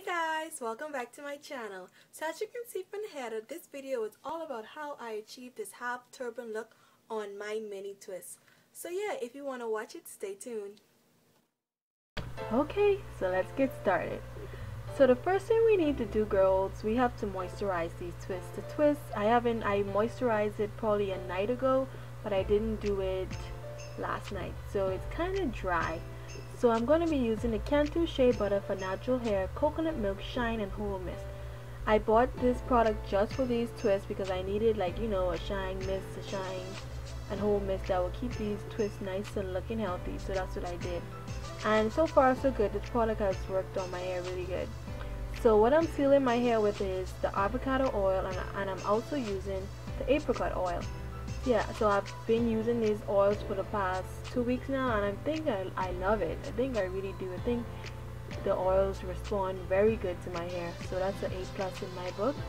Guys, welcome back to my channel. So as you can see from the header, this video is all about how I achieved this half turban look on my mini twist. So yeah, if you want to watch it, stay tuned. Okay, so let's get started. So the first thing we need to do, girls, we have to moisturize these twists. The twist, I moisturized it probably a night ago, but I didn't do it last night, so it's kind of dry. So I'm going to be using the Cantu Shea Butter for Natural Hair, Coconut Milk Shine and Whole Mist. I bought this product just for these twists because I needed, like, you know, a shine mist, a shine and whole mist that will keep these twists nice and looking healthy. So that's what I did. And so far so good. This product has worked on my hair really good. So what I'm sealing my hair with is the avocado oil, and I'm also using the apricot oil. Yeah, so I've been using these oils for the past 2 weeks now, and I think I love it. I think I really do. I think the oils respond very good to my hair, so that's an A+ in my book.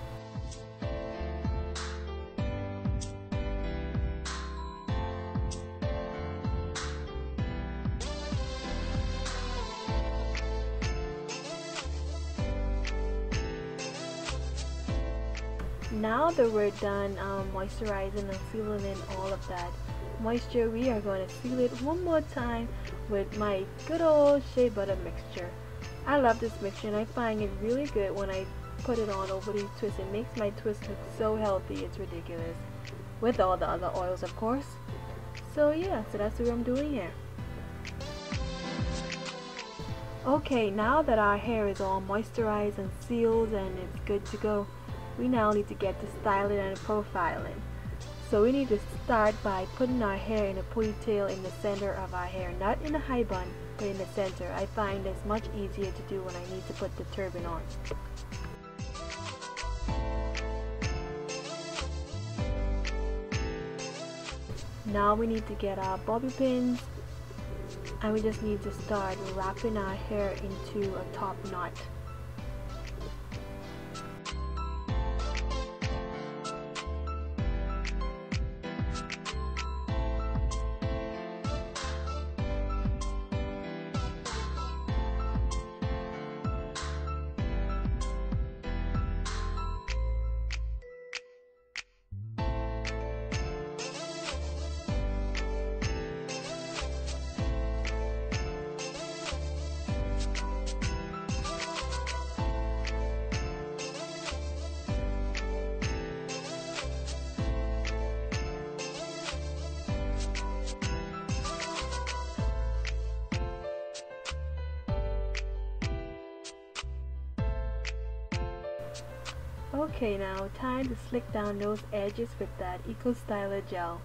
Now that we're done moisturizing and sealing in all of that moisture, we are going to seal it one more time with my good old shea butter mixture. I love this mixture and I find it really good when I put it on over these twists. It makes my twists look so healthy, it's ridiculous. With all the other oils, of course. So yeah, so that's what I'm doing here. Okay, now that our hair is all moisturized and sealed and it's good to go, we now need to get to styling and profiling. So we need to start by putting our hair in a ponytail in the center of our hair, not in a high bun, but in the center. I find it's much easier to do when I need to put the turban on. Now we need to get our bobby pins, and we just need to start wrapping our hair into a top knot. Okay, now time to slick down those edges with that Eco Styler gel.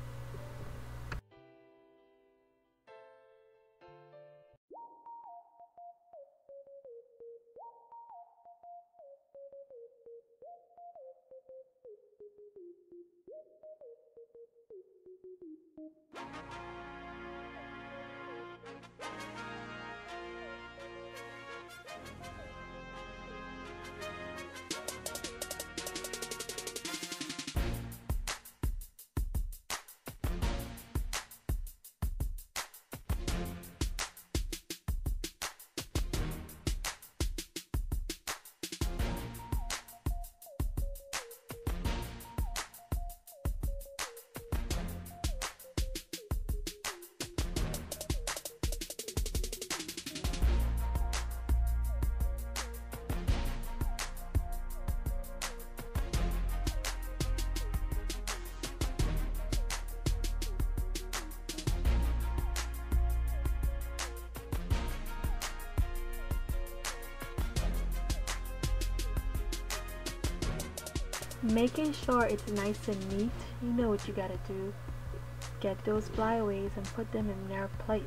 Making sure it's nice and neat, you know what you gotta do. Get those flyaways and put them in their place.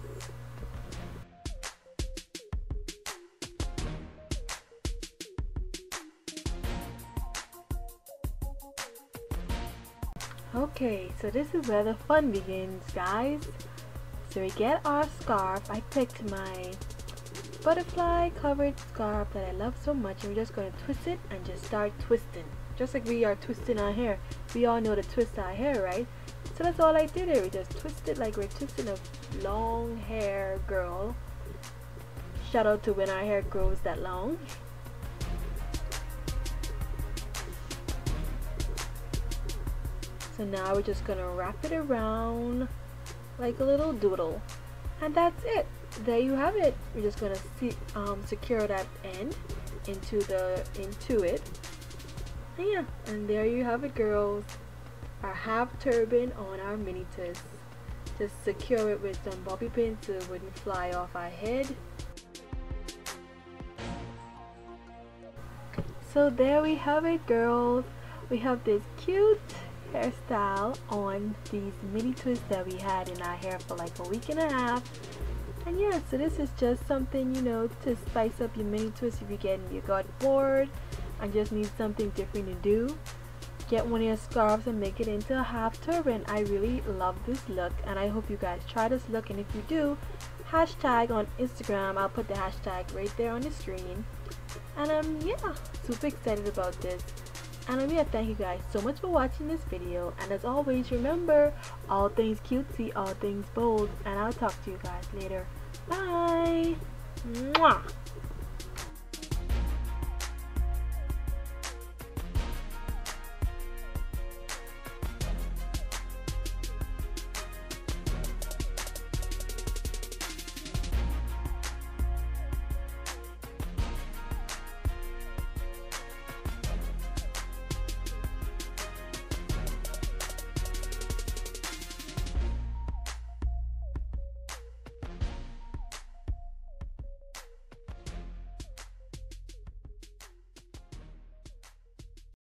Okay, so this is where the fun begins, guys. So we get our scarf. I picked my butterfly covered scarf that I love so much, and we're just going to twist it and just start twisting. Just like we are twisting our hair. We all know to twist our hair, right? So that's all I did here. We just twisted like we're twisting a long hair girl. Shout out to when our hair grows that long. So now we're just gonna wrap it around like a little doodle, and that's it. There you have it. We're just gonna secure that end into it, and yeah, and there you have it, girls. Our half turban on our mini twist. Just secure it with some bobby pins so it wouldn't fly off our head. So there we have it, girls. We have this cute hairstyle on these mini twists that we had in our hair for like a week and a half. And yeah, so this is just something, you know, to spice up your mini twist if you got bored and just need something different to do. Get one of your scarves and make it into a half turban. I really love this look, and I hope you guys try this look, and if you do, hashtag on Instagram. I'll put the hashtag right there on the screen. And yeah, super excited about this. And yeah, thank you guys so much for watching this video, and as always, remember, all things cutesy, all things bold, and I'll talk to you guys later. Bye. Mwah.